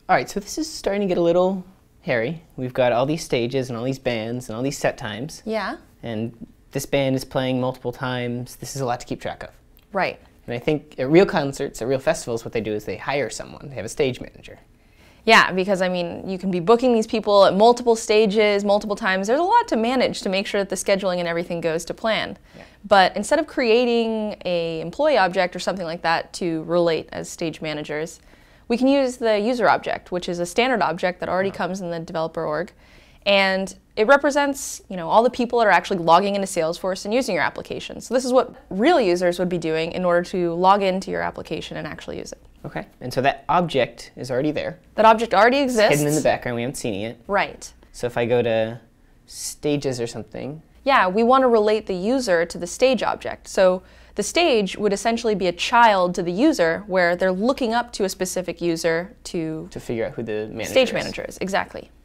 All right, so this is starting to get a little hairy. We've got all these stages and all these bands and all these set times. Yeah. And this band is playing multiple times. This is a lot to keep track of. Right. And I think at real concerts, at real festivals, what they do is they hire someone. They have a stage manager. Yeah, because I mean, you can be booking these people at multiple stages, multiple times. There's a lot to manage to make sure that the scheduling and everything goes to plan. Yeah. But instead of creating a employee object or something like that to relate as stage managers, we can use the user object, which is a standard object that already comes in the developer org. And it represents, all the people that are actually logging into Salesforce and using your application. So this is what real users would be doing in order to log into your application and actually use it. Okay, and so that object is already there. That object already exists. It's hidden in the background, we haven't seen it yet. Right. So if I go to stages or something. Yeah, we want to relate the user to the stage object. So the stage would essentially be a child to the user where they're looking up to a specific user to figure out who the manager is. Stage managers, exactly.